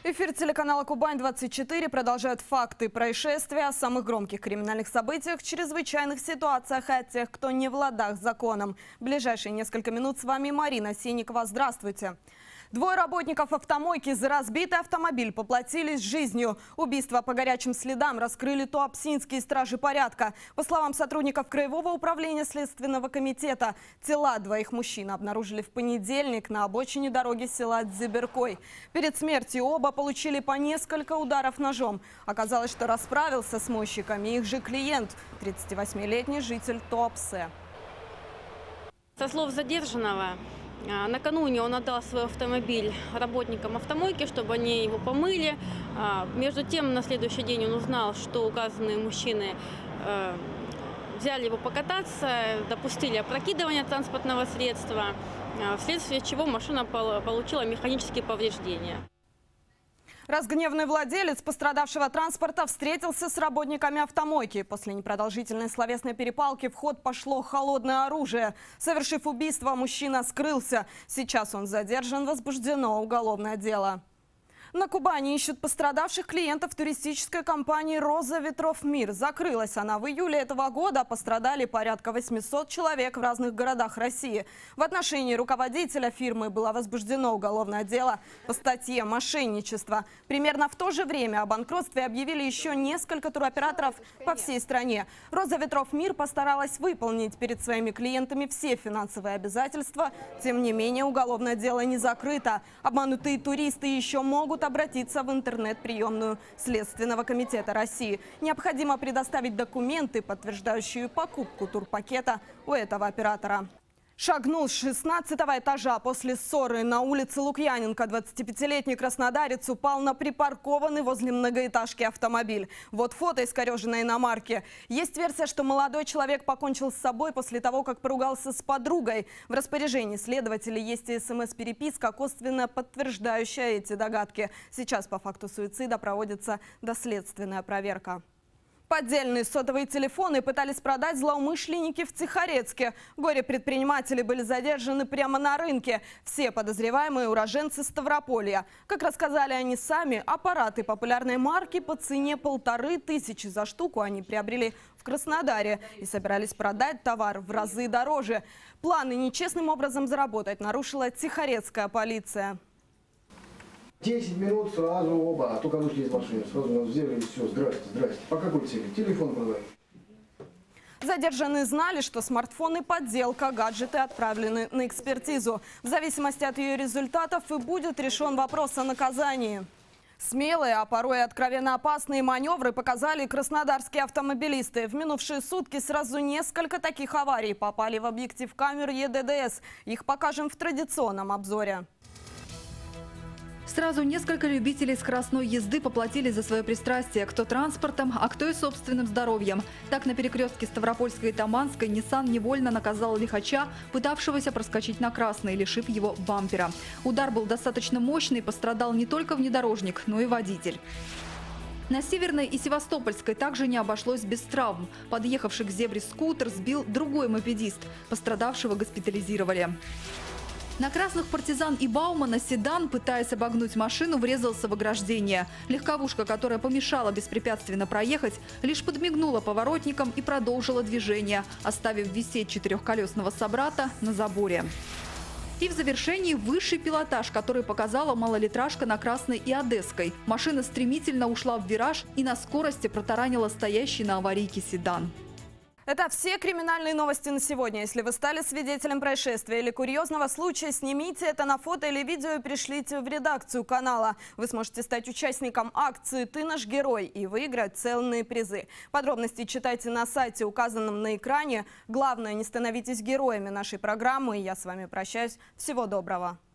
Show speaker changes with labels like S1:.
S1: Эфир телеканала «Кубань-24» продолжает факты происшествия о самых громких криминальных событиях, чрезвычайных ситуациях и о тех, кто не в ладах с законом. В ближайшие несколько минут с вами Марина Синникова. Здравствуйте. Двое работников автомойки за разбитый автомобиль поплатились жизнью. Убийство по горячим следам раскрыли туапсинские стражи порядка. По словам сотрудников Краевого управления Следственного комитета, тела двоих мужчин обнаружили в понедельник на обочине дороги села Дзиберкой. Перед смертью оба получили по несколько ударов ножом. Оказалось, что расправился с мойщиками их же клиент, 38-летний житель Туапсе.
S2: Со слов задержанного, накануне он отдал свой автомобиль работникам автомойки, чтобы они его помыли. Между тем, на следующий день он узнал, что указанные мужчины взяли его покататься, допустили опрокидывание транспортного средства, вследствие чего машина получила механические повреждения.
S1: Разгневанный владелец пострадавшего транспорта встретился с работниками автомойки. После непродолжительной словесной перепалки в ход пошло холодное оружие. Совершив убийство, мужчина скрылся. Сейчас он задержан, возбуждено уголовное дело. На Кубани ищут пострадавших клиентов туристической компании «Роза ветров Мир». Закрылась она в июле этого года. Пострадали порядка 800 человек в разных городах России. В отношении руководителя фирмы было возбуждено уголовное дело по статье «Мошенничество». Примерно в то же время о банкротстве объявили еще несколько туроператоров по всей стране. «Роза ветров Мир» постаралась выполнить перед своими клиентами все финансовые обязательства. Тем не менее, уголовное дело не закрыто. Обманутые туристы еще могут обратиться в интернет-приемную Следственного комитета России. Необходимо предоставить документы, подтверждающие покупку турпакета у этого оператора. Шагнул с 16-го этажа после ссоры на улице Лукьяненко. 25-летний краснодарец упал на припаркованный возле многоэтажки автомобиль. Вот фото искореженной иномарки. Есть версия, что молодой человек покончил с собой после того, как поругался с подругой. В распоряжении следователей есть и СМС-переписка, косвенно подтверждающая эти догадки. Сейчас по факту суицида проводится доследственная проверка. Поддельные сотовые телефоны пытались продать злоумышленники в Тихорецке. Горе-предприниматели были задержаны прямо на рынке. Все подозреваемые уроженцы Ставрополья. Как рассказали они сами, аппараты популярной марки по цене 1500 за штуку они приобрели в Краснодаре и собирались продать товар в разы дороже. Планы нечестным образом заработать нарушила тихорецкая полиция.
S3: 10 минут сразу оба, только вышли из машины, сразу нас взяли и все, здрасте, здрасте. По какой цели? Телефон продать.
S1: Задержанные знали, что смартфоны подделка, гаджеты отправлены на экспертизу. В зависимости от ее результатов и будет решен вопрос о наказании. Смелые, а порой и откровенно опасные маневры показали краснодарские автомобилисты. В минувшие сутки сразу несколько таких аварий попали в объектив камер ЕДДС. Их покажем в традиционном обзоре.
S4: Сразу несколько любителей скоростной езды поплатились за свое пристрастие. Кто транспортом, а кто и собственным здоровьем. Так, на перекрестке Ставропольской и Таманской Nissan невольно наказал лихача, пытавшегося проскочить на красный, лишив его бампера. Удар был достаточно мощный, пострадал не только внедорожник, но и водитель. На Северной и Севастопольской также не обошлось без травм. Подъехавший к зебре скутер сбил другой мопедист. Пострадавшего госпитализировали. На красных партизан и Баумана седан, пытаясь обогнуть машину, врезался в ограждение. Легковушка, которая помешала беспрепятственно проехать, лишь подмигнула поворотникам и продолжила движение, оставив висеть четырехколесного собрата на заборе. И в завершении высший пилотаж, который показала малолитражка на Красной и Одесской. Машина стремительно ушла в вираж и на скорости протаранила стоящий на аварийке седан.
S1: Это все криминальные новости на сегодня. Если вы стали свидетелем происшествия или курьезного случая, снимите это на фото или видео и пришлите в редакцию канала. Вы сможете стать участником акции «Ты наш герой» и выиграть ценные призы. Подробности читайте на сайте, указанном на экране. Главное, не становитесь героями нашей программы. Я с вами прощаюсь. Всего доброго.